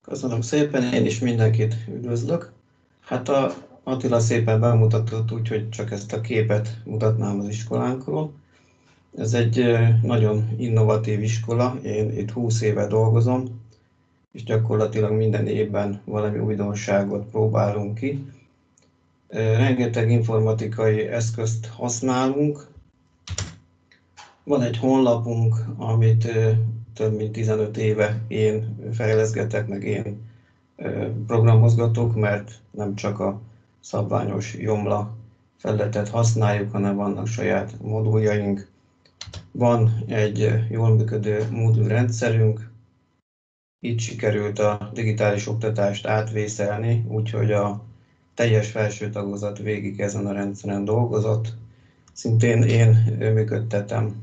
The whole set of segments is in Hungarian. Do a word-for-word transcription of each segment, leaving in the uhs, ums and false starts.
Köszönöm szépen, én is mindenkit üdvözlök. Hát a Attila szépen bemutatott, úgyhogy csak ezt a képet mutatnám az iskolánkról. Ez egy nagyon innovatív iskola, én itt húsz éve dolgozom, és gyakorlatilag minden évben valami újdonságot próbálunk ki. Rengeteg informatikai eszközt használunk. Van egy honlapunk, amit több mint tizenöt éve én fejleszgetek, meg én programozgatok, mert nem csak a szabványos Joomla felületet használjuk, hanem vannak saját moduljaink. Van egy jól működő modulrendszerünk, itt sikerült a digitális oktatást átvészelni, úgyhogy a teljes felső tagozat végig ezen a rendszeren dolgozott. Szintén én működtetem.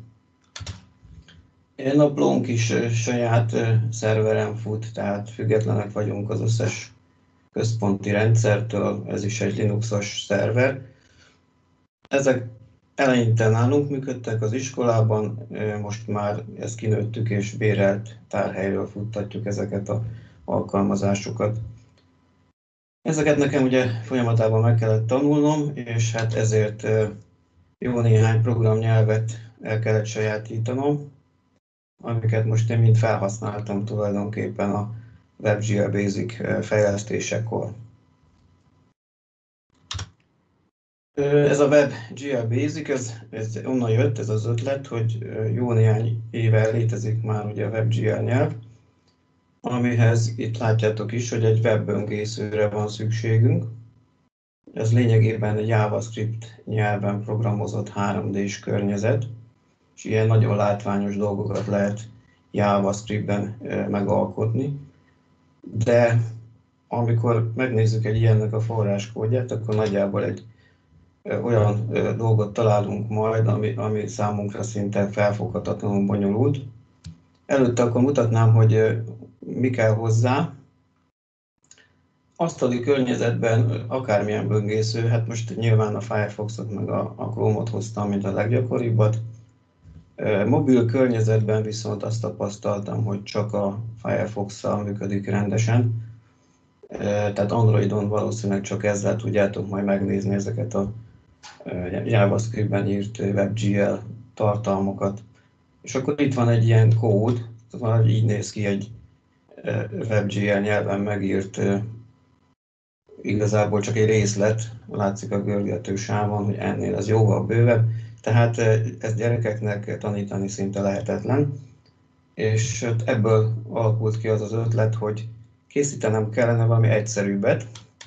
Naplónk is saját szerveren fut, tehát függetlenek vagyunk az összes központi rendszertől, ez is egy Linuxos szerver. Ezek eleinte nálunk működtek az iskolában, most már ezt kinőttük és bérelt tárhelyről futtatjuk ezeket az alkalmazásokat. Ezeket nekem ugye folyamatában meg kellett tanulnom, és hát ezért jó néhány programnyelvet el kellett sajátítanom, amiket most én mind felhasználtam tulajdonképpen a WebGL Basic fejlesztésekor. Ez a WebGL Basic, ez, ez onnan jött, ez az ötlet, hogy jó néhány éve létezik már ugye a WebGL nyelv, amihez itt látjátok is, hogy egy webböngészőre van szükségünk. Ez lényegében egy JavaScript nyelven programozott három dés környezet, és ilyen nagyon látványos dolgokat lehet JavaScriptben megalkotni. De amikor megnézzük egy ilyennek a forráskódját, akkor nagyjából egy olyan dolgot találunk majd, ami, ami számunkra szinte felfoghatatlanul bonyolult. Előtte akkor mutatnám, hogy mi kell hozzá. Asztali környezetben akármilyen böngésző, hát most nyilván a Firefoxot meg a, a Chrome-ot hoztam, mint a leggyakoribbat. Mobil környezetben viszont azt tapasztaltam, hogy csak a Firefox-szal működik rendesen. Tehát Androidon valószínűleg csak ezzel tudjátok majd megnézni ezeket a JavaScriptben írt WebGL tartalmakat. És akkor itt van egy ilyen kód, valahogy így néz ki egy WebGL nyelven megírt, igazából csak egy részlet, látszik a görgető sávon, hogy ennél ez jóval bővebb. Tehát ezt gyerekeknek tanítani szinte lehetetlen, és ebből alakult ki az az ötlet, hogy készítenem kellene valami egyszerűbbet,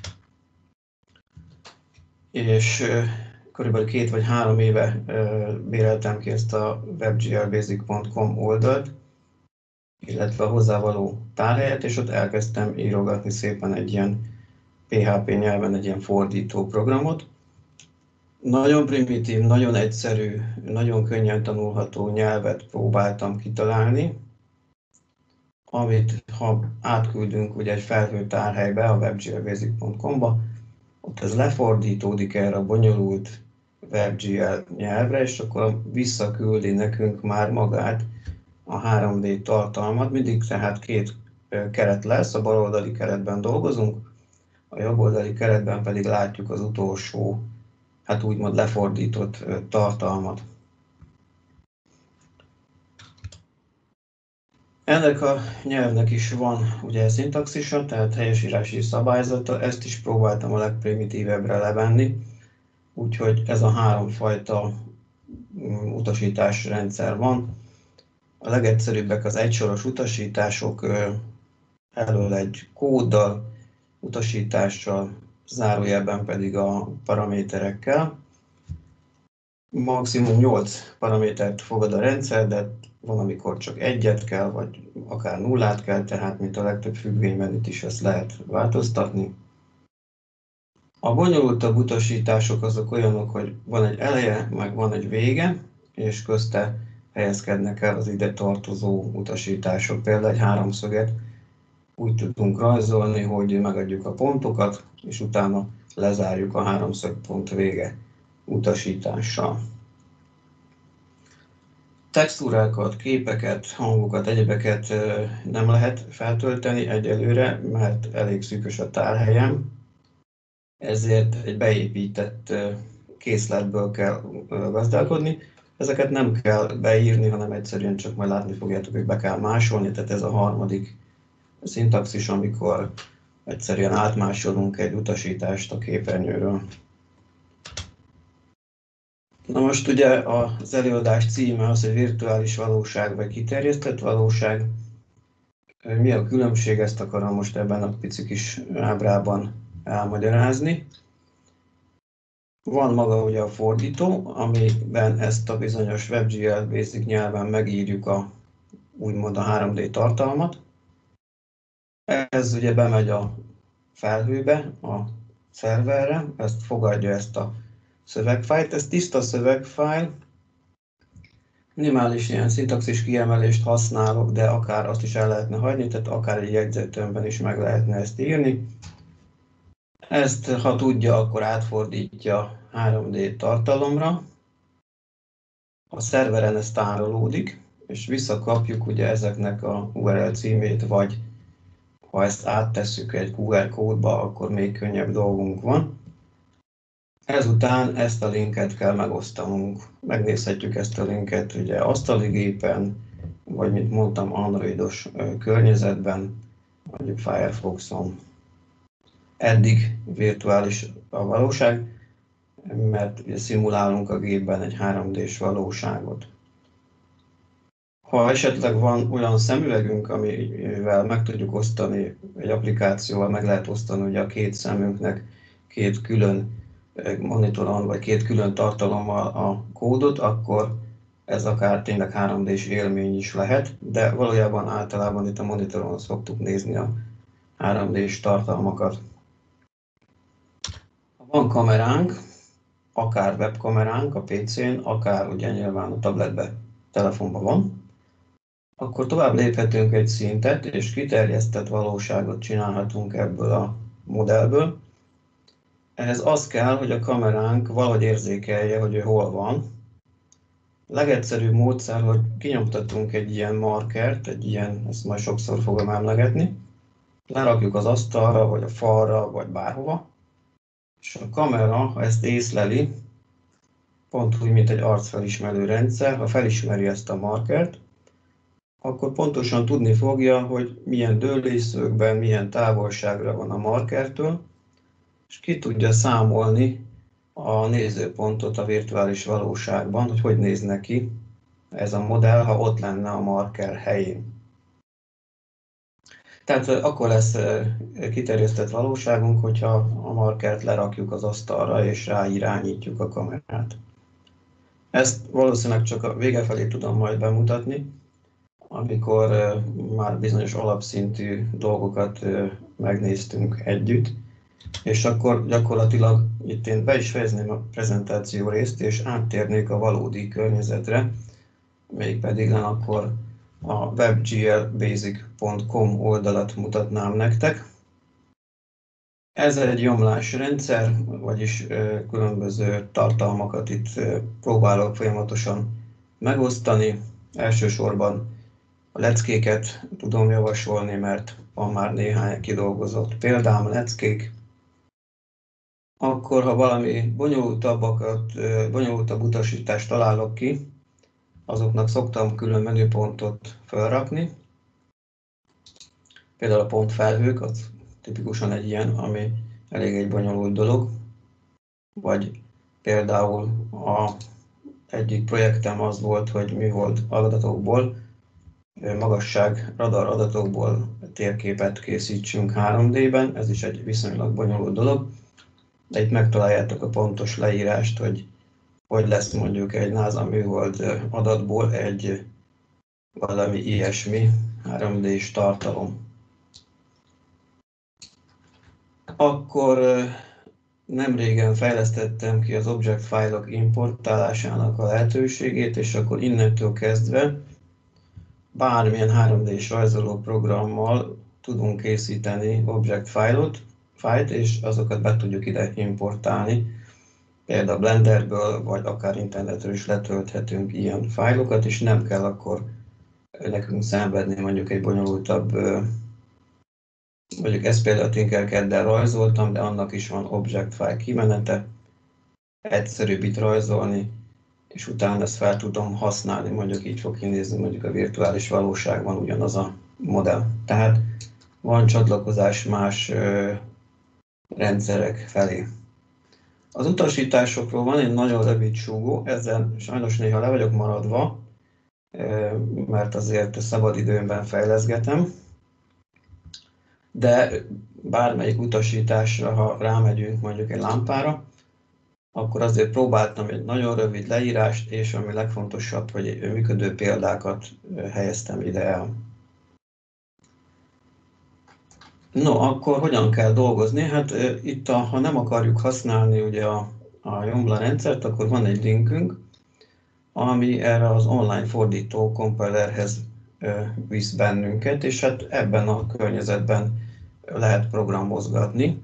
és körülbelül két vagy három éve béreltem ki ezt a webglbasic pont com oldalt, illetve a hozzávaló tárhelyet, és ott elkezdtem írogatni szépen egy ilyen pé há pé nyelven egy ilyen fordító programot. Nagyon primitív, nagyon egyszerű, nagyon könnyen tanulható nyelvet próbáltam kitalálni, amit ha átküldünk ugye egy felhő tárhelybe, a webglbasic pont com-ba, ott ez lefordítódik erre a bonyolult WebGL nyelvre, és akkor visszaküldi nekünk már magát a három dé tartalmat. Mindig tehát két keret lesz, a baloldali keretben dolgozunk, a jobboldali keretben pedig látjuk az utolsó, hát úgymond lefordított tartalmat. Ennek a nyelvnek is van ugye szintaxisa, tehát helyesírási szabályzata, ezt is próbáltam a legprimitívebbre levenni, úgyhogy ez a három fajta utasításrendszer van. A legegyszerűbbek az egysoros utasítások, elől egy kóddal, utasítással, zárójelben pedig a paraméterekkel. Maximum nyolc paramétert fogad a rendszer, de van, amikor csak egyet kell, vagy akár nullát kell, tehát mint a legtöbb függvényben itt is ezt lehet változtatni. A bonyolultabb utasítások azok olyanok, hogy van egy eleje, meg van egy vége, és közte helyezkednek el az ide tartozó utasítások. Például egy háromszöget úgy tudunk rajzolni, hogy megadjuk a pontokat, és utána lezárjuk a háromszög pont vége utasítással. Textúrákat, képeket, hangokat, egyebeket nem lehet feltölteni egyelőre, mert elég szűkös a tárhelyem, ezért egy beépített készletből kell gazdálkodni. Ezeket nem kell beírni, hanem egyszerűen csak majd látni fogjátok, hogy be kell másolni, tehát ez a harmadik szintaxis, amikor egyszerűen átmásolunk egy utasítást a képernyőről. Na most ugye az előadás címe az, hogy virtuális valóság vagy kiterjesztett valóság. Mi a különbség, ezt akarom most ebben a pici kis ábrában elmagyarázni. Van maga ugye a fordító, amiben ezt a bizonyos WebGL Basic nyelven megírjuk a úgymond a három dé tartalmat. Ez ugye bemegy a felhőbe, a szerverre, ezt fogadja ezt a szövegfájlt. Ez tiszta szövegfájl, minimális ilyen szintaxis kiemelést használok, de akár azt is el lehetne hagyni, tehát akár egy jegyzetőmben is meg lehetne ezt írni. Ezt, ha tudja, akkor átfordítja három dé tartalomra. A szerveren ez tárolódik, és visszakapjuk ugye ezeknek a u er el címét, vagy ha ezt áttesszük egy kú er kódba, akkor még könnyebb dolgunk van. Ezután ezt a linket kell megosztanunk. Megnézhetjük ezt a linket ugye asztali gépen, vagy mint mondtam, androidos környezetben, mondjuk Firefoxon. Eddig virtuális a valóság, mert ugye szimulálunk a gépben egy három dés valóságot. Ha esetleg van olyan szemüvegünk, amivel meg tudjuk osztani, egy applikációval meg lehet osztani ugye a két szemünknek két külön monitoron, vagy két külön tartalommal a kódot, akkor ez akár tényleg három dés élmény is lehet, de valójában általában itt a monitoron szoktuk nézni a három dés tartalmakat. Ha van kameránk, akár webkameránk a pé cén, akár ugye nyilván a tabletben, telefonban van, akkor tovább léphetünk egy szintet, és kiterjesztett valóságot csinálhatunk ebből a modellből. Ehhez az kell, hogy a kameránk valahogy érzékelje, hogy ő hol van. A legegyszerűbb módszer, hogy kinyomtatunk egy ilyen markert, egy ilyen, ezt majd sokszor fogom emlegetni, lerakjuk az asztalra, vagy a falra, vagy bárhova, és a kamera, ha ezt észleli, pont úgy, mint egy arcfelismerő rendszer, ha felismeri ezt a markert, akkor pontosan tudni fogja, hogy milyen dőlésszögben, milyen távolságra van a markertől, és ki tudja számolni a nézőpontot a virtuális valóságban, hogy hogy néz neki ez a modell, ha ott lenne a marker helyén. Tehát akkor lesz kiterjesztett valóságunk, hogyha a markert lerakjuk az asztalra és ráirányítjuk a kamerát. Ezt valószínűleg csak a vége felé tudom majd bemutatni, amikor már bizonyos alapszintű dolgokat megnéztünk együtt, és akkor gyakorlatilag itt én be is fejezném a prezentáció részt, és áttérnék a valódi környezetre, mégpedig akkor a webglbasic pont com oldalat mutatnám nektek. Ez egy gyomlásrendszer, vagyis különböző tartalmakat itt próbálok folyamatosan megosztani. Elsősorban a leckéket tudom javasolni, mert van már néhány kidolgozott példám, leckék. Akkor, ha valami bonyolultabbakat, bonyolultabb utasítást találok ki, azoknak szoktam külön menüpontot felrakni. Például a pontfelhők, az tipikusan egy ilyen, ami elég egy bonyolult dolog. Vagy például a egyik projektem az volt, hogy műhold adatokból, magasság radar adatokból térképet készítsünk három dében, ez is egy viszonylag bonyolult dolog. De itt megtaláljátok a pontos leírást, hogy hogy lesz mondjuk egy NASA műhold adatból egy valami ilyesmi három dés tartalom. Akkor nem régen fejlesztettem ki az object fájlok importálásának a lehetőségét, és akkor innentől kezdve bármilyen három dés rajzoló programmal tudunk készíteni object fájlot, fájlt, és azokat be tudjuk ide importálni. például Blenderből, vagy akár internetről is letölthetünk ilyen fájlokat, és nem kell akkor nekünk szenvedni mondjuk egy bonyolultabb, mondjuk ezt például Tinkercaddel rajzoltam, de annak is van object file kimenete, egyszerűbb itt rajzolni, és utána ezt fel tudom használni, mondjuk így fog kinézni mondjuk a virtuális valóságban ugyanaz a modell. Tehát van csatlakozás más ö, rendszerek felé. Az utasításokról van egy nagyon rövid súgó, ezzel sajnos néha le vagyok maradva, ö, mert azért szabadidőmben fejleszgetem, de bármelyik utasításra, ha rámegyünk mondjuk egy lámpára, akkor azért próbáltam egy nagyon rövid leírást, és ami legfontosabb, hogy működő példákat helyeztem ide el. No, akkor hogyan kell dolgozni? Hát itt, a, ha nem akarjuk használni ugye a, a Joomla rendszert, akkor van egy linkünk, ami erre az online fordító compilerhez visz bennünket, és hát ebben a környezetben lehet programozgatni.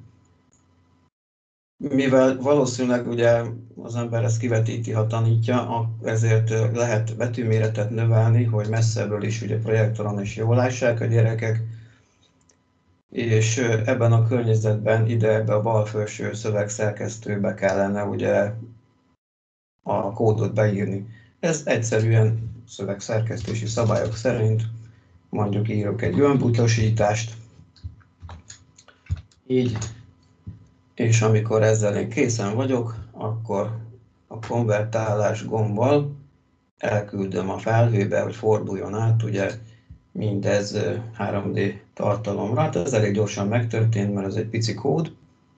Mivel valószínűleg ugye az ember ezt kivetíti, ha tanítja, ezért lehet betűméretet növelni, hogy messzebbről is ugye projektoron is jól lássák a gyerekek, és ebben a környezetben ide ebbe a bal felső szövegszerkesztőbe kellene ugye a kódot beírni. Ez egyszerűen szövegszerkesztési szabályok szerint mondjuk írok egy gömbutasítást, így, és amikor ezzel én készen vagyok, akkor a konvertálás gombbal elküldöm a felhőbe, hogy forduljon át ugye mindez három dé tartalomra. Hát ez elég gyorsan megtörtént, mert ez egy pici kód.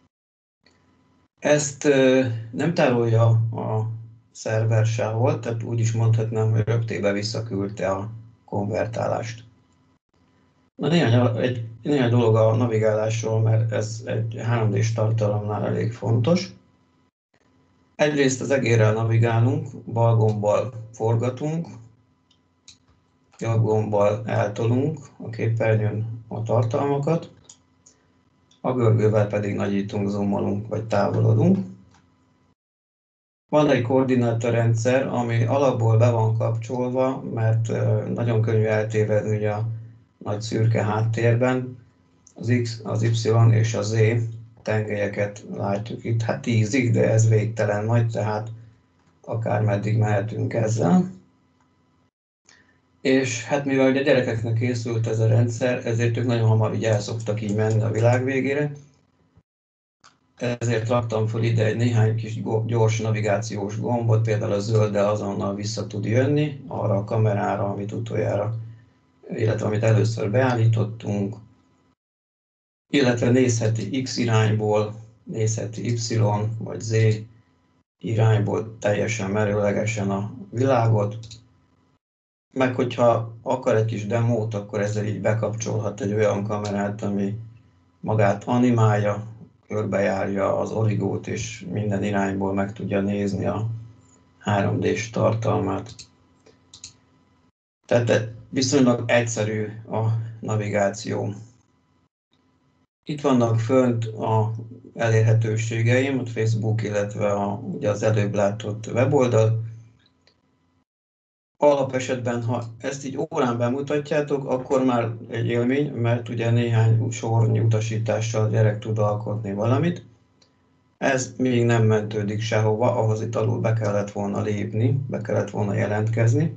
Ezt nem tárolja a szerver sehol, tehát úgy is mondhatnám, hogy rögtébe visszaküldte a konvertálást. Na néhány, egy, néhány dolog a navigálásról, mert ez egy három dés tartalomnál elég fontos. Egyrészt az egérrel navigálunk, bal gombbal forgatunk, jobb gombbal eltolunk a képernyőn a tartalmakat, a görgővel pedig nagyítunk, zoomolunk vagy távolodunk. Van egy koordinátorrendszer, ami alapból be van kapcsolva, mert nagyon könnyű eltévedni ugye a nagy szürke háttérben. Az X, az Y és a Z tengelyeket látjuk itt. Hát tízig, de ez végtelen nagy, tehát akár meddig mehetünk ezzel. És hát mivel ugye a gyerekeknek készült ez a rendszer, ezért ők nagyon hamar így el szoktak így menni a világ végére. Ezért raktam fel ide egy néhány kis gyors navigációs gombot, például a zölddel azonnal vissza tud jönni arra a kamerára, amit utoljára, illetve amit először beállítottunk, illetve nézheti X irányból, nézheti Y vagy Z irányból teljesen merőlegesen a világot. Meg hogyha akar egy kis demót, akkor ezzel így bekapcsolhat egy olyan kamerát, ami magát animálja, körbejárja az origót, és minden irányból meg tudja nézni a három dés tartalmát. Tehát viszonylag egyszerű a navigáció. Itt vannak fönt a elérhetőségeim, a Facebook, illetve a, ugye az előbb látott weboldal. Alapesetben, ha ezt így órán bemutatjátok, akkor már egy élmény, mert ugye néhány sornyi utasítással a gyerek tud alkotni valamit. Ez még nem mentődik sehova, ahhoz itt alul be kellett volna lépni, be kellett volna jelentkezni.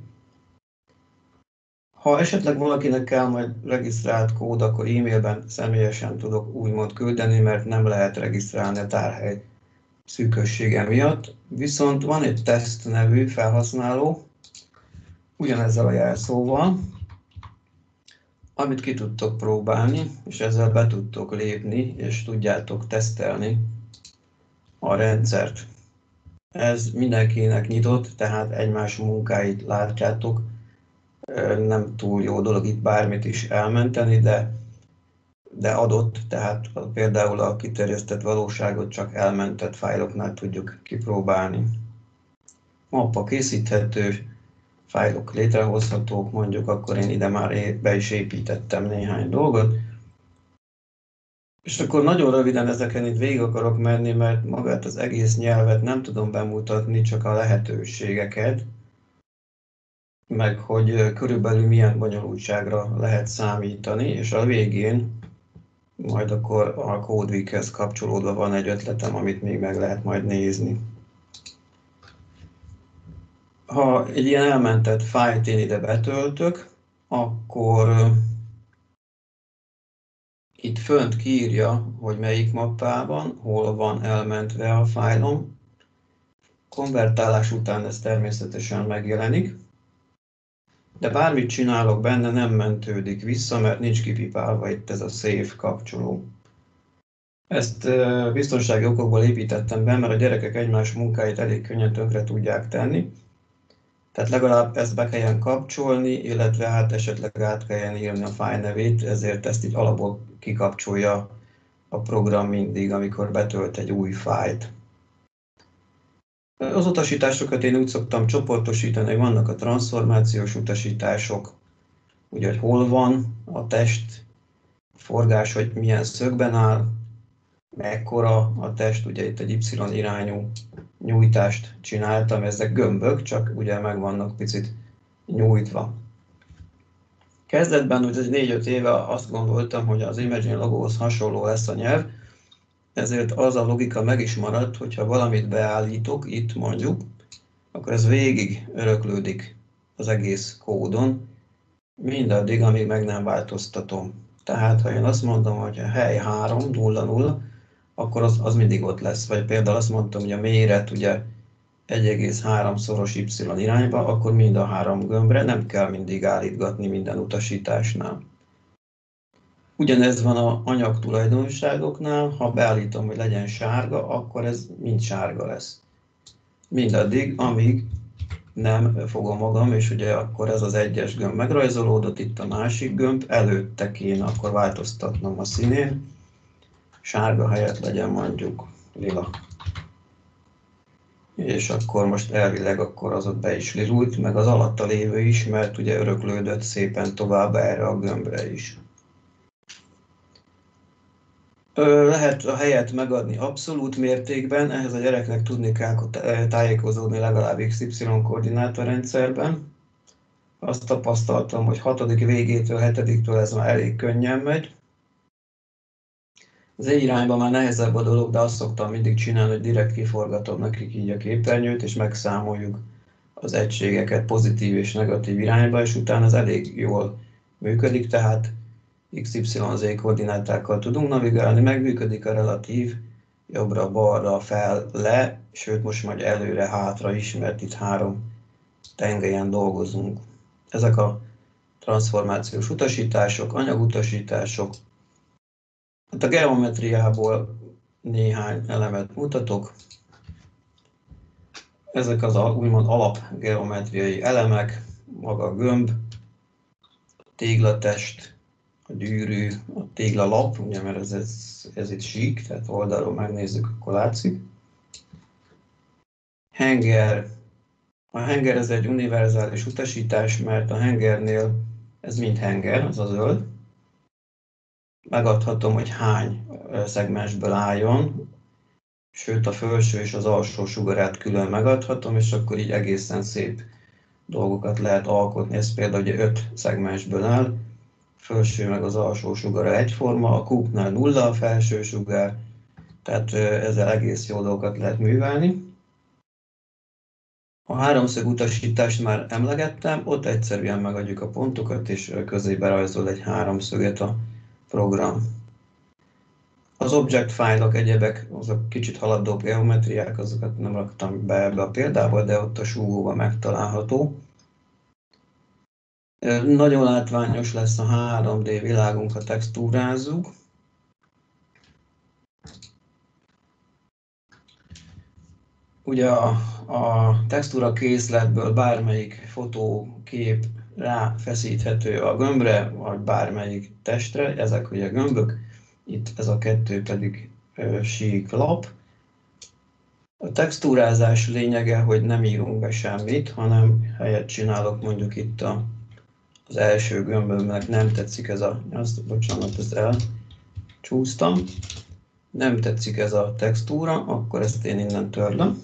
Ha esetleg valakinek kell majd regisztrált kód, akkor e-mailben személyesen tudok úgymond küldeni, mert nem lehet regisztrálni a tárhely szűkössége miatt. Viszont van egy teszt nevű felhasználó, ugyanezzel a jelszóval, amit ki tudtok próbálni, és ezzel be tudtok lépni, és tudjátok tesztelni a rendszert. Ez mindenkinek nyitott, tehát egymás munkáit látjátok. Nem túl jó dolog itt bármit is elmenteni, de, de adott, tehát például a kiterjesztett valóságot csak elmentett fájloknál tudjuk kipróbálni. Mappa készíthető, fájlok létrehozhatók, mondjuk akkor én ide már be is építettem néhány dolgot. És akkor nagyon röviden ezeken itt végig akarok menni, mert magát az egész nyelvet nem tudom bemutatni, csak a lehetőségeket, meg hogy körülbelül milyen bonyolultságra lehet számítani, és a végén majd akkor a CodeWeek-hez kapcsolódva van egy ötletem, amit még meg lehet majd nézni. Ha egy ilyen elmentett fájlt én ide betöltök, akkor itt fönt kiírja, hogy melyik mappában, hol van elmentve a fájlom. Konvertálás után ez természetesen megjelenik, de bármit csinálok benne, nem mentődik vissza, mert nincs kipipálva itt ez a save kapcsoló. Ezt biztonsági okokból építettem be, mert a gyerekek egymás munkáit elég könnyen tönkre tudják tenni. Tehát legalább ezt be kelljen kapcsolni, illetve hát esetleg át kelljen írni a fájl nevét, ezért ezt így alapból kikapcsolja a program mindig, amikor betölt egy új fájlt. Az utasításokat én úgy szoktam csoportosítani, hogy vannak a transformációs utasítások, ugye, hogy hol van a test, a forgás, hogy milyen szögben áll, mekkora a test, ugye itt egy Y irányú nyújtást csináltam, ezek gömbök, csak ugye meg vannak picit nyújtva. Kezdetben, ugye négy-öt éve azt gondoltam, hogy az Imagine logóhoz hasonló lesz a nyelv, ezért az a logika meg is maradt, hogyha valamit beállítok itt mondjuk, akkor ez végig öröklődik az egész kódon, mindaddig, amíg meg nem változtatom. Tehát, ha én azt mondom, hogy a hely három nulla nulla, akkor az, az mindig ott lesz. Vagy például azt mondtam, hogy a méret ugye egy egész három szoros Y irányba, akkor mind a három gömbre, nem kell mindig állítgatni minden utasításnál. Ugyanez van az anyag tulajdonságoknál, ha beállítom, hogy legyen sárga, akkor ez mind sárga lesz. Mindaddig, amíg nem fogom magam, és ugye akkor ez az egyes gömb megrajzolódott, itt a másik gömb, előtte kéne akkor változtatnom a színén, sárga helyett legyen mondjuk lila. És akkor most elvileg akkor az ott be is lilult, meg az alatta lévő is, mert ugye öröklődött szépen tovább erre a gömbre is. Lehet a helyet megadni abszolút mértékben, ehhez a gyereknek tudni kell tájékozódni legalább iksz ipszilon koordinátorrendszerben. Azt tapasztaltam, hogy hatodik végétől, hetediktől ez már elég könnyen megy. Az egy irányban már nehezebb a dolog, de azt szoktam mindig csinálni, hogy direkt kiforgatom nekik így a képernyőt, és megszámoljuk az egységeket pozitív és negatív irányba, és utána ez elég jól működik, tehát iksz ipszilon zé koordinátákkal tudunk navigálni, megműködik a relatív, jobbra, balra, fel, le, sőt most majd előre, hátra is, mert itt három tengelyen dolgozunk. Ezek a transformációs utasítások, anyagutasítások. Hát a geometriából néhány elemet mutatok. Ezek az a, úgymond alapgeometriai elemek, maga a gömb, a téglatest, a gyűrű, a téglalap, ugye, mert ez, ez, ez itt sík, tehát oldalról megnézzük, akkor látszik. Henger. A henger ez egy univerzális utasítás, mert a hengernél ez mind henger, az a zöld. Megadhatom, hogy hány szegmensből álljon, sőt a felső és az alsó sugarát külön megadhatom, és akkor így egészen szép dolgokat lehet alkotni. Ez például ugye öt szegmensből áll, felső meg az alsó sugara egyforma, a kúpnál nulla a felső sugár, tehát ezzel egész jó dolgokat lehet művelni. A háromszög utasítást már emlegettem, ott egyszerűen megadjuk a pontokat, és közébe rajzol egy háromszöget a program. Az object fájlok, egyebek, azok kicsit haladóbb geometriák, azokat nem raktam be ebbe a példába, de ott a súgóban megtalálható. Nagyon látványos lesz a három dé világunk, ha textúrázzuk. Ugye a, a textúra készletből bármelyik fotókép ráfeszíthető a gömbre, vagy bármelyik testre, ezek ugye gömbök, itt ez a kettő pedig ö, sík lap. A textúrázás lényege, hogy nem írunk be semmit, hanem helyet csinálok mondjuk itt a, az első gömbömnek nem tetszik ez a, azt, bocsánat, ezt csúsztam. Nem tetszik ez a textúra, akkor ezt én innen törlöm.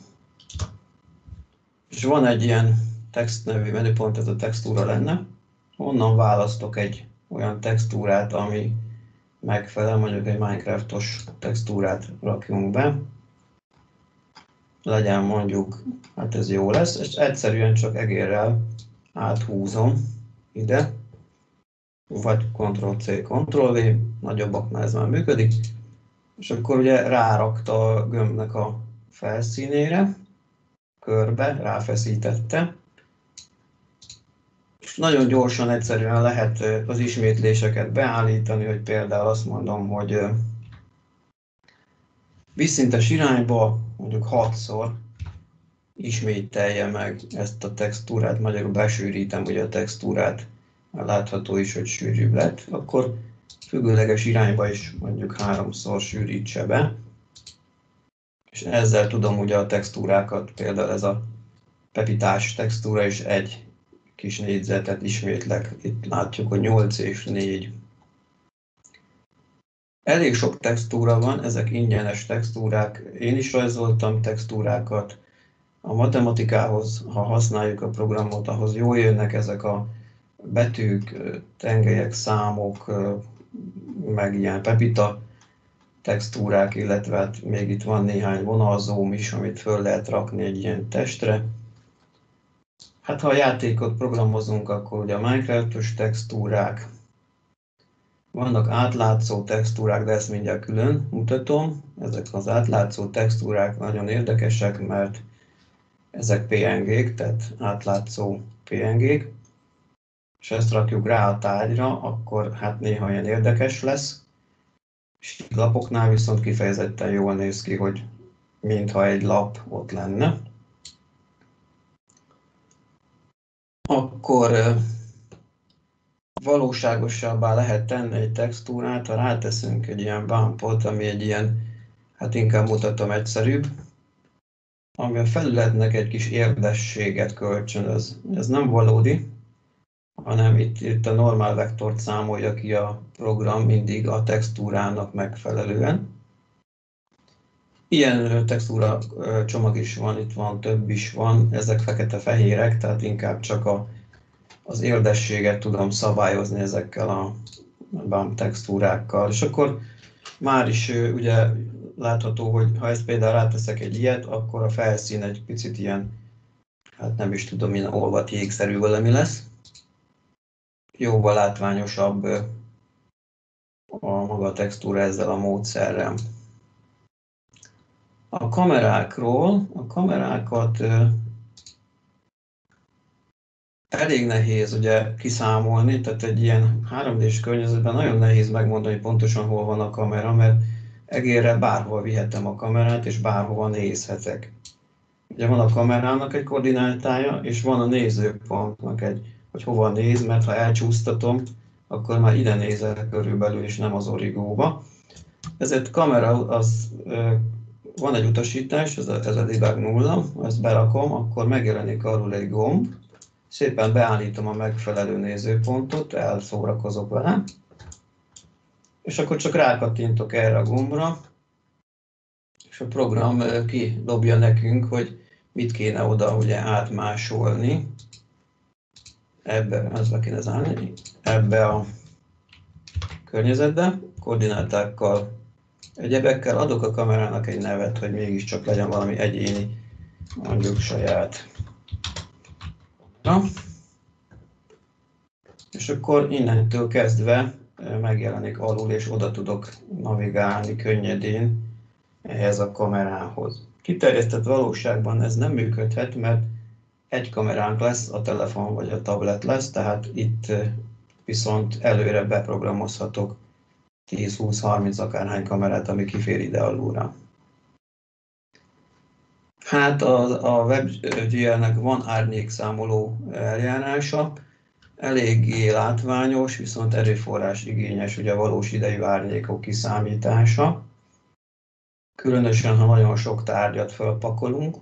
És van egy ilyen text nevű menüpont, ez a textúra lenne. Onnan választok egy olyan textúrát, ami megfelel, mondjuk egy Minecraftos textúrát rakjunk be. Legyen mondjuk, hát ez jó lesz, és egyszerűen csak egérrel áthúzom ide, vagy Ctrl-C, Ctrl-V, nagyobbaknál ez már működik, és akkor ugye rárakta a gömbnek a felszínére, körbe, ráfeszítette, és nagyon gyorsan, egyszerűen lehet az ismétléseket beállítani, hogy például azt mondom, hogy vízszintes irányba, mondjuk hatszor ismételje meg ezt a textúrát, magyarul besűrítem ugye a textúrát, látható is, hogy sűrűbb lett, akkor függőleges irányba is mondjuk háromszor sűrítse be, és ezzel tudom ugye a textúrákat, például ez a pepitás textúra is egy kis négyzetet ismétlek, itt látjuk, hogy nyolc és négy. Elég sok textúra van, ezek ingyenes textúrák, én is rajzoltam textúrákat. A matematikához, ha használjuk a programot, ahhoz jól jönnek ezek a betűk, tengelyek, számok, meg ilyen pepita textúrák, illetve hát még itt van néhány vonalzóm is, amit föl lehet rakni egy ilyen testre. Hát ha a játékot programozunk, akkor ugye a Minecraftos textúrák, vannak átlátszó textúrák, de ezt mindjárt külön mutatom. Ezek az átlátszó textúrák nagyon érdekesek, mert ezek pé en gé-k, tehát átlátszó pé en gé-k. És ezt rakjuk rá a tárgyra, akkor hát néha ilyen érdekes lesz. És lapoknál viszont kifejezetten jól néz ki, hogy mintha egy lap ott lenne. Akkor valóságosabbá lehet tenni egy textúrát, ha ráteszünk egy ilyen bumpot, ami egy ilyen, hát inkább mutatom egyszerűbb, ami a felületnek egy kis érdességet kölcsönöz. Ez nem valódi, hanem itt, itt a normál vektort számolja ki a program mindig a textúrának megfelelően. Ilyen textúra csomag is van, itt van, több is van, ezek fekete-fehérek, tehát inkább csak a, az érdességet tudom szabályozni ezekkel a bump textúrákkal. És akkor már is ugye látható, hogy ha ezt például ráteszek egy ilyet, akkor a felszín egy picit ilyen, hát nem is tudom, milyen olvat jégszerű valami lesz. Jóval látványosabb a maga a textúra ezzel a módszerrel. A kamerákról, a kamerákat elég nehéz ugye kiszámolni, tehát egy ilyen három dés környezetben nagyon nehéz megmondani pontosan hol van a kamera, mert egérre bárhol vihetem a kamerát, és bárhova nézhetek. Ugye van a kamerának egy koordinátája, és van a nézőpontnak egy, hogy hova néz, mert ha elcsúsztatom, akkor már ide nézel körülbelül, és nem az origóba. Ezért kamera, az, van egy utasítás, ez a, ez a debug nulla, ezt berakom, akkor megjelenik alul egy gomb, szépen beállítom a megfelelő nézőpontot, elszórakozok vele, és akkor csak rákattintok erre a gombra, és a program kidobja nekünk, hogy mit kéne oda ugye átmásolni. Ebbe, ezbe kéne zárni, ebbe a környezetbe, koordinátákkal, egyebekkel adok a kamerának egy nevet, hogy mégiscsak legyen valami egyéni, mondjuk saját. Na. És akkor innentől kezdve megjelenik alul, és oda tudok navigálni könnyedén ehhez a kamerához. Kiterjesztett valóságban ez nem működhet, mert egy kameránk lesz, a telefon vagy a tablet lesz, tehát itt viszont előre beprogramozhatok tíz, húsz, harminc akárhány kamerát, ami kifér ide alulra. Hát a, a WebGL-nek van árnyékszámoló eljárása, eléggé látványos, viszont erőforrás igényes ugye a valós idejű árnyékok kiszámítása. Különösen, ha nagyon sok tárgyat felpakolunk.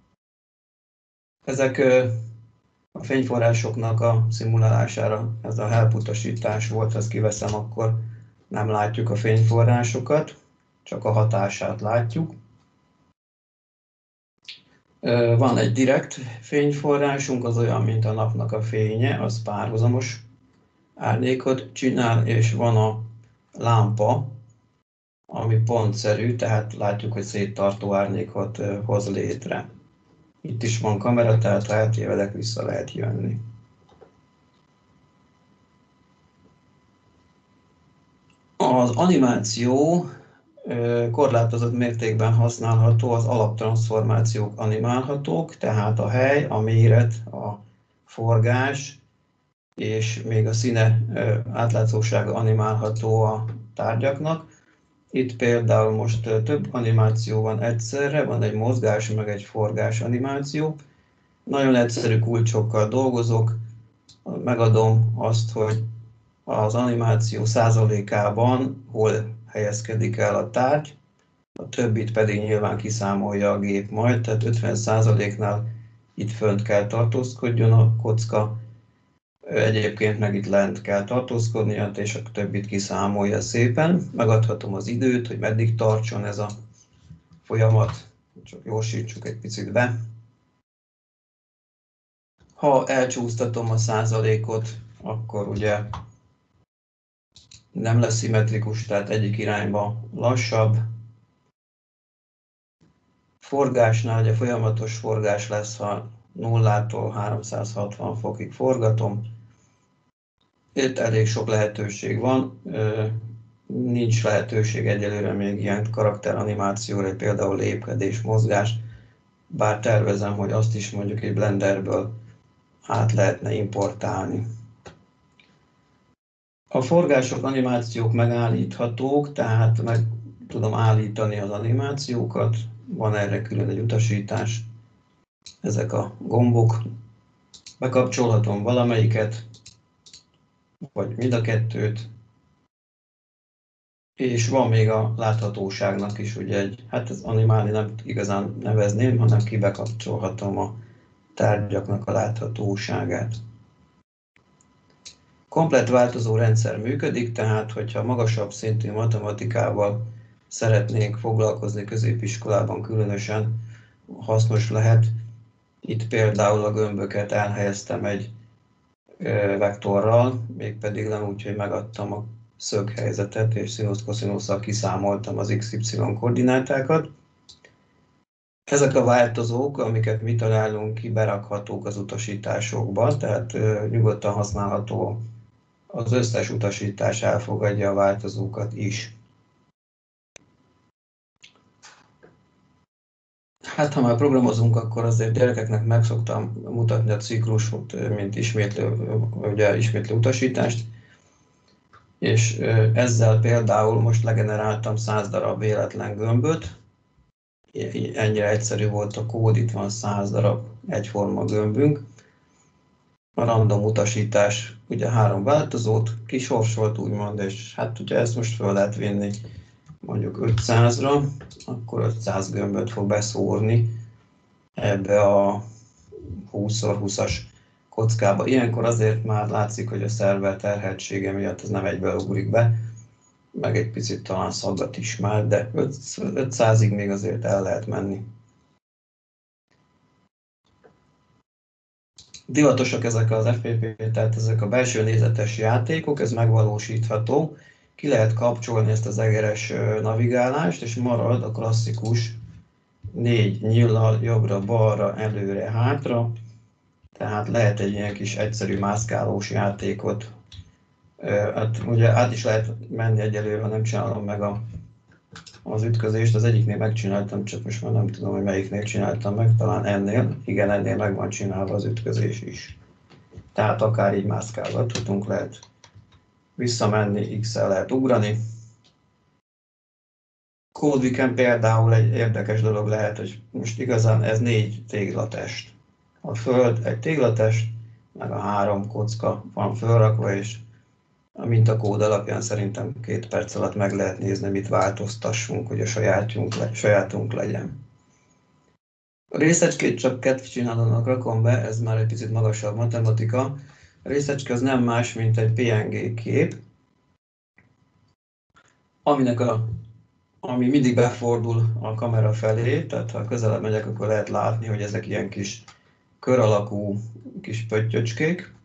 Ezek a fényforrásoknak a szimulálására, ez a help utasítás volt, ezt kiveszem, akkor nem látjuk a fényforrásokat, csak a hatását látjuk. Van egy direkt fényforrásunk, az olyan, mint a napnak a fénye, az párhuzamos árnyékot csinál, és van a lámpa, ami pontszerű, tehát látjuk, hogy széttartó árnyékot hoz létre. Itt is van kamera, tehát ha eltévedek, vissza lehet jönni. Az animáció korlátozott mértékben használható, az alaptranszformációk animálhatók, tehát a hely, a méret, a forgás és még a színe átlátszósága animálható a tárgyaknak. Itt például most több animáció van egyszerre, van egy mozgás, meg egy forgás animáció. Nagyon egyszerű kulcsokkal dolgozok, megadom azt, hogy az animáció százalékában hol helyezkedik el a tárgy, a többit pedig nyilván kiszámolja a gép majd, tehát ötven százaléknál itt fönt kell tartózkodjon a kocka, egyébként meg itt lent kell tartózkodnia, és a többit kiszámolja szépen. Megadhatom az időt, hogy meddig tartson ez a folyamat, csak gyorsítsuk egy picit be. Ha elcsúsztatom a százalékot, akkor ugye nem lesz szimmetrikus, tehát egyik irányba lassabb. Forgásnál ugye folyamatos forgás lesz, ha nullától háromszázhatvan fokig forgatom. Itt elég sok lehetőség van, nincs lehetőség egyelőre még ilyen karakteranimációra, például lépkedés, mozgás, bár tervezem, hogy azt is mondjuk egy Blenderből át lehetne importálni. A forgások, animációk megállíthatók, tehát meg tudom állítani az animációkat, van erre külön egy utasítás, ezek a gombok, bekapcsolhatom valamelyiket, vagy mind a kettőt, és van még a láthatóságnak is ugye egy, hát ez animálni nem igazán nevezném, hanem kibekapcsolhatom a tárgyaknak a láthatóságát. Komplett változó rendszer működik, tehát hogyha magasabb szintű matematikával szeretnénk foglalkozni középiskolában, különösen hasznos lehet. Itt például a gömböket elhelyeztem egy vektorral, mégpedig nem úgy, hogy megadtam a szöghelyzetet, és szinusz-koszinusszal kiszámoltam az iksz ipszilon koordinátákat. Ezek a változók, amiket mi találunk ki, berakhatók az utasításokba, tehát nyugodtan használható, az összes utasítás elfogadja a változókat is. Hát ha már programozunk, akkor azért gyerekeknek meg szoktam mutatni a ciklusot, mint ismétlő, ugye, ismétlő utasítást. És ezzel például most legeneráltam száz darab véletlen gömböt. Ennyire egyszerű volt a kód, itt van száz darab egyforma gömbünk. A random utasítás, ugye három változót kisorsolt úgymond, és hát ugye ezt most fel lehet vinni mondjuk ötszázra, akkor ötszáz gömböt fog beszórni ebbe a húsz szor húszas kockába. Ilyenkor azért már látszik, hogy a szerver terheltsége miatt ez nem egyből ugrik be, meg egy picit talán szaggat is már, de ötszázig még azért el lehet menni. Divatosak ezek az ef pé pé, tehát ezek a belső nézetes játékok, ez megvalósítható. Ki lehet kapcsolni ezt az egeres navigálást, és marad a klasszikus négy nyíllal jobbra-balra, előre-hátra. Tehát lehet egy ilyen kis egyszerű mászkálós játékot. Hát ugye át is lehet menni egyelőre, ha nem csinálom meg a, az ütközést. Az egyiknél megcsináltam, csak most már nem tudom, hogy melyiknél csináltam meg, talán ennél. Igen, ennél meg van csinálva az ütközés is. Tehát akár így mászkálgathatunk, lehet visszamenni, X-el lehet ugrani. CodeWeek-en például egy érdekes dolog lehet, hogy most igazán ez négy téglatest. A föld egy téglatest, meg a három kocka van fölrakva, és a mintakód alapján szerintem két perc alatt meg lehet nézni, mit változtassunk, hogy a sajátunk, sajátunk legyen. A részecskét csak kedvcsinálónak rakom be, ez már egy picit magasabb matematika. A részecske az nem más, mint egy pé en gé kép. aminek a, ami mindig befordul a kamera felé, tehát ha közelebb megyek, akkor lehet látni, hogy ezek ilyen kis kör alakú kis pöttyöcskék,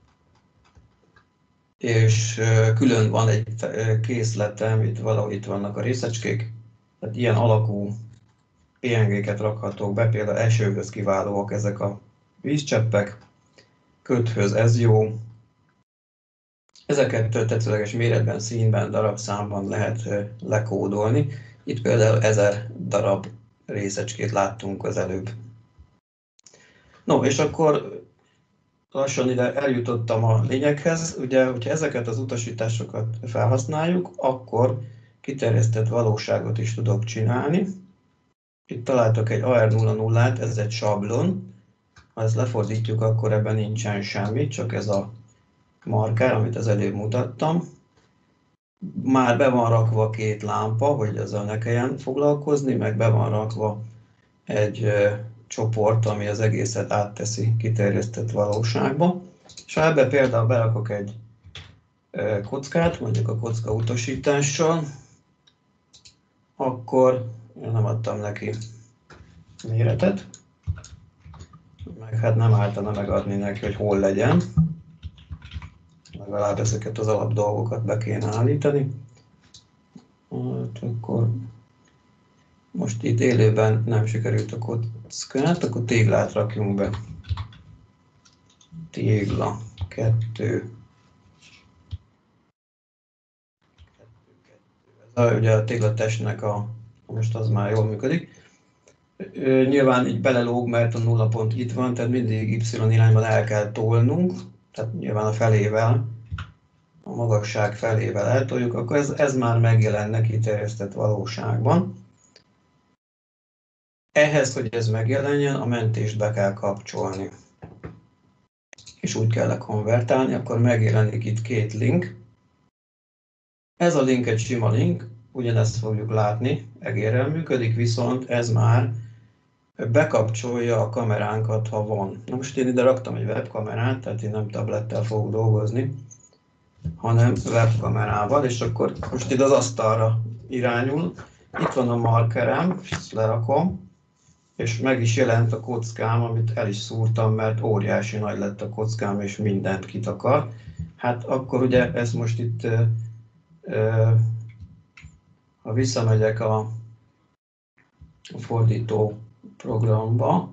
és külön van egy készletem, itt valahogy itt vannak a részecskék, tehát ilyen alakú pé en gé-ket rakhatok be, például esőhöz kiválóak ezek a vízcseppek, köthöz ez jó. Ezeket tetszőleges méretben, színben, darabszámban lehet lekódolni. Itt például ezer darab részecskét láttunk az előbb. No, és akkor lassan ide eljutottam a lényeghez. Ugye, hogyha ezeket az utasításokat felhasználjuk, akkor kiterjesztett valóságot is tudok csinálni. Itt találtok egy á er nulla nullát, ez egy sablon. Ha ezt lefordítjuk, akkor ebben nincsen semmi, csak ez a marker, amit az előbb mutattam. Már be van rakva két lámpa, hogy azzal ne kelljen foglalkozni, meg be van rakva egy e, csoport, ami az egészet átteszi kiterjesztett valóságba. És ha ebbe például berakok egy e, kockát, mondjuk a kocka utasítással, akkor én nem adtam neki méretet, meg hát nem álltana megadni neki, hogy hol legyen. Legalább ezeket az alap dolgokat be kéne állítani. Hát akkor most itt élőben nem sikerült a kockát, akkor téglát rakjunk be. Tégla, kettő. Ez a, ugye a téglatestnek a, most az már jól működik. Nyilván így belelóg, mert a nulla pont itt van, tehát mindig Y irányban el kell tolnunk, tehát nyilván a felével, a magasság felével eltoljuk, akkor ez, ez már megjelenne kiterjesztett valóságban. Ehhez, hogy ez megjelenjen, a mentést be kell kapcsolni. És úgy kell lekonvertálni, akkor megjelenik itt két link. Ez a link egy sima link, ugyanezt fogjuk látni, egérrel működik, viszont ez már bekapcsolja a kameránkat, ha van. Na most én ide raktam egy webkamerát, tehát én nem tablettel fogok dolgozni, hanem webkamerával, és akkor most ide az asztalra irányul. Itt van a markerem, ezt lerakom, és meg is jelent a kockám, amit el is szúrtam, mert óriási nagy lett a kockám, és mindent kitakar. Hát akkor ugye ezt most itt, ha visszamegyek a fordító programba,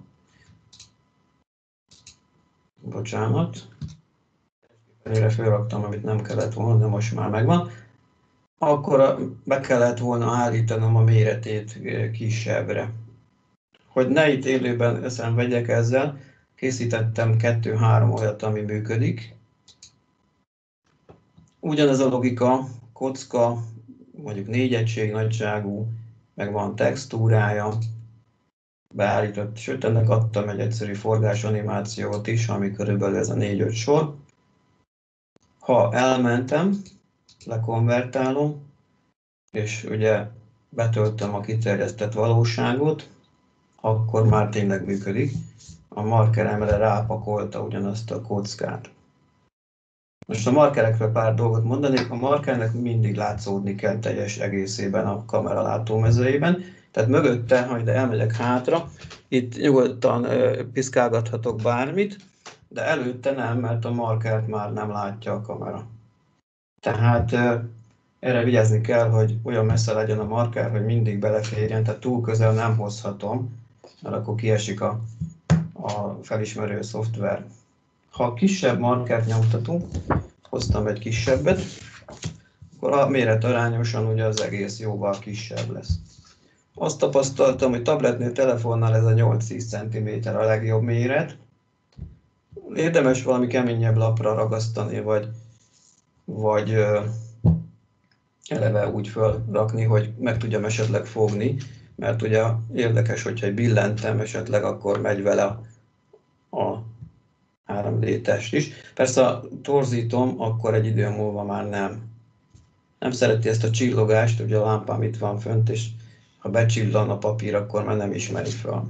bocsánat, erre felraktam, amit nem kellett volna, de most már megvan, akkor be kellett volna állítanom a méretét kisebbre. Hogy ne itt élőben szenvedjek ezzel, készítettem kettő-három olyat, ami működik. Ugyanez a logika, kocka, mondjuk négy egység nagyságú, meg van textúrája, beállított, sőt ennek adtam egy egyszerű forgásanimációt is, ami körülbelül ez a négy-öt sor. Ha elmentem, lekonvertálom, és ugye betöltöm a kiterjesztett valóságot, akkor már tényleg működik. A markeremre rápakolta ugyanazt a kockát. Most a markerekről pár dolgot mondanék. A markernek mindig látszódni kell teljes egészében a kamera látómezőjében. Tehát mögötte, ha ide elmegyek hátra, itt nyugodtan piszkálgathatok bármit, de előtte nem, mert a markert már nem látja a kamera. Tehát erre vigyázni kell, hogy olyan messze legyen a marker, hogy mindig beleférjen, tehát túl közel nem hozhatom, mert akkor kiesik a, a felismerő szoftver. Ha kisebb markert nyomtatunk, hoztam egy kisebbet, akkor a méret arányosan ugye az egész jóval kisebb lesz. Azt tapasztaltam, hogy tabletnél, telefonnál ez a nyolc-tíz centiméter a legjobb méret. Érdemes valami keményebb lapra ragasztani, vagy, vagy ö, eleve úgy fölrakni, hogy meg tudjam esetleg fogni, mert ugye érdekes, hogyha egy billentem esetleg, akkor megy vele a, a három dé test is. Persze, ha torzítom, akkor egy idő múlva már nem. Nem szereti ezt a csillogást, ugye a lámpám itt van fönt, és ha becsillan a papír, akkor már nem ismeri fel.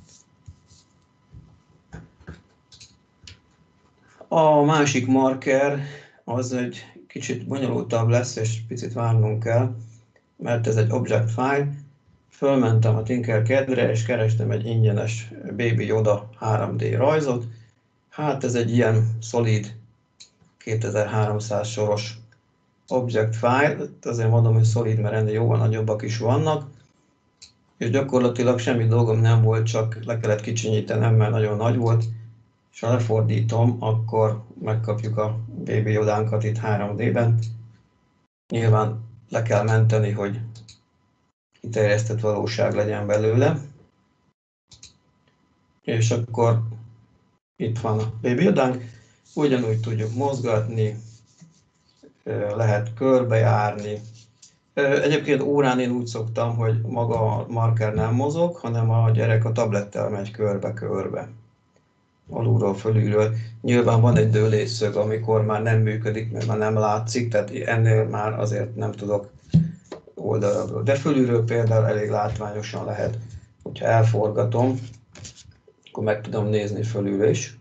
A másik marker az egy kicsit bonyolultabb lesz, és picit várnunk kell. mert ez egy object file. Fölmentem a Tinkercadre, és kerestem egy ingyenes Baby Yoda három dé rajzot. Hát ez egy ilyen szolid kétezer-háromszáz soros object file, azért mondom, hogy szolid, mert ennél jóval nagyobbak is vannak, és gyakorlatilag semmi dolgom nem volt, csak le kellett kicsinyítenem, mert nagyon nagy volt, és ha lefordítom, akkor megkapjuk a Baby Yodánkat itt három dé-ben. Nyilván le kell menteni, hogy kiterjesztett valóság legyen belőle, és akkor itt van a Baby Yodánk, ugyanúgy tudjuk mozgatni, lehet körbejárni. Egyébként órán én úgy szoktam, hogy maga a marker nem mozog, hanem a gyerek a tablettel megy körbe-körbe. Alulról, fölülről. Nyilván van egy dőlésszög, amikor már nem működik, mert már nem látszik, tehát ennél már azért nem tudok oldalról. De fölülről például elég látványosan lehet, hogyha elforgatom, akkor meg tudom nézni fölül is.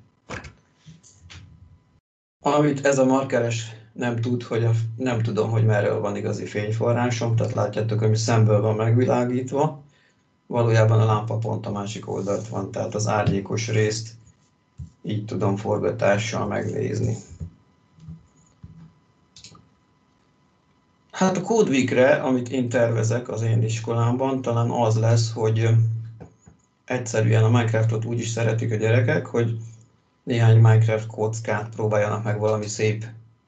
Amit ez a markeres nem tud, hogy a, nem tudom, hogy merről van igazi fényforrásom, tehát látjátok, hogy szemből van megvilágítva, valójában a lámpa pont a másik oldalt van, tehát az árnyékos részt így tudom forgatással megnézni. Hát a Code Weekre, amit én tervezek az én iskolámban, talán az lesz, hogy egyszerűen a Minecraftot úgy is szeretik a gyerekek, hogy néhány Minecraft kockát próbáljanak meg valami szép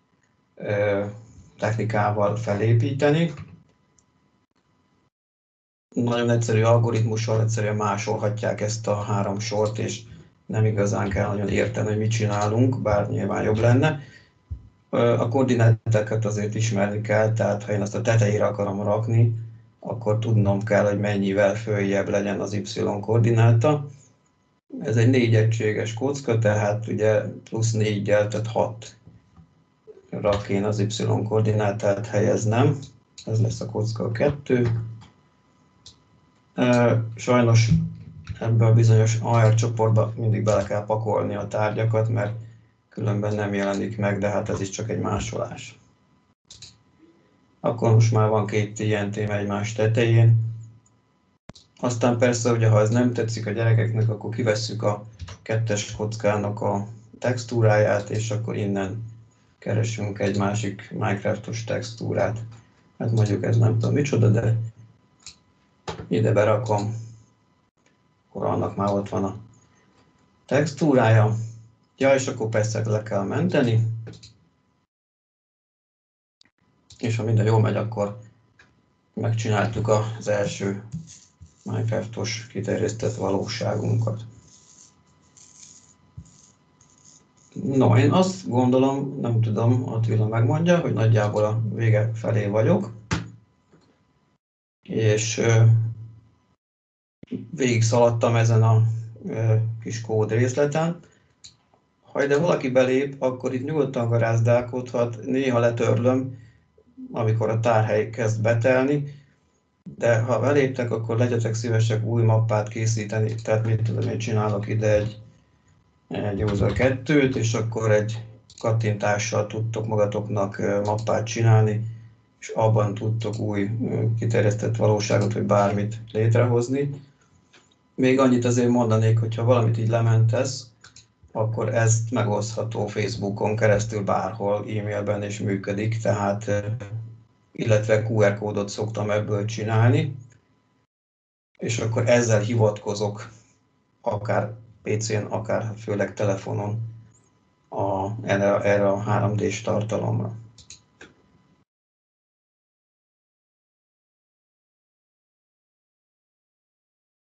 technikával felépíteni. Nagyon egyszerű algoritmussal egyszerűen másolhatják ezt a három sort, és nem igazán kell nagyon érteni, hogy mit csinálunk, bár nyilván jobb lenne. A koordinátákat azért ismerni kell, tehát ha én azt a tetejére akarom rakni, akkor tudnom kell, hogy mennyivel följebb legyen az Y koordináta. Ez egy négy egységes kocka, tehát ugye plusz négyel, tehát hatra kéne az Y koordinátát helyeznem. Ez lesz a kocka kettő. Sajnos ebben a bizonyos á er csoportba mindig bele kell pakolni a tárgyakat, mert különben nem jelenik meg, de hát ez is csak egy másolás. Akkor most már van két ilyen téma egymás tetején. Aztán persze, ugye, ha ez nem tetszik a gyerekeknek, akkor kivesszük a kettes kockának a textúráját, és akkor innen keresünk egy másik Minecraftos textúrát. Hát mondjuk ez nem tudom micsoda, de ide berakom, akkor annak már ott van a textúrája. Ja, és akkor persze le kell menteni. És ha minden jól megy, akkor megcsináltuk az első Minecraftos kiterjesztett valóságunkat. No, én azt gondolom, nem tudom, Attila megmondja, hogy nagyjából a vége felé vagyok. És végig szaladtam ezen a kis kód részleten. Ha ide valaki belép, akkor itt nyugodtan garázdálkodhat, néha letörlöm, amikor a tárhely kezd betelni, de ha beléptek, akkor legyetek szívesek új mappát készíteni, tehát mit tudom, én csinálok ide egy, egy user kettőt, és akkor egy kattintással tudtok magatoknak mappát csinálni, és abban tudtok új kiterjesztett valóságot, vagy bármit létrehozni. Még annyit azért mondanék, hogy ha valamit így lementesz, akkor ez megosztható Facebookon keresztül bárhol, e-mailben is működik, tehát illetve kú er kódot szoktam ebből csinálni, és akkor ezzel hivatkozok akár pé cén, akár főleg telefonon a, erre, erre a három dés tartalomra.